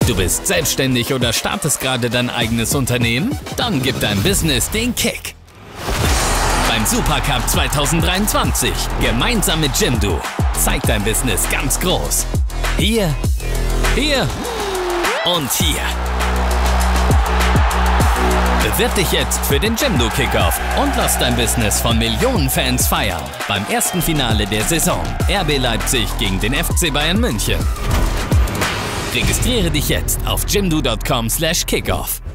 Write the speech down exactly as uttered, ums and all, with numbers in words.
Du bist selbstständig oder startest gerade dein eigenes Unternehmen? Dann gib deinem Business den Kick. Beim Supercup zwanzig dreiundzwanzig. Gemeinsam mit Jimdo. Zeig dein Business ganz groß. Hier, hier und hier. Bewirb dich jetzt für den Jimdo Kick-Off und lass dein Business von Millionen Fans feiern. Beim ersten Finale der Saison. R B Leipzig gegen den F C Bayern München. Registriere dich jetzt auf jimdo punkt com slash kickoff.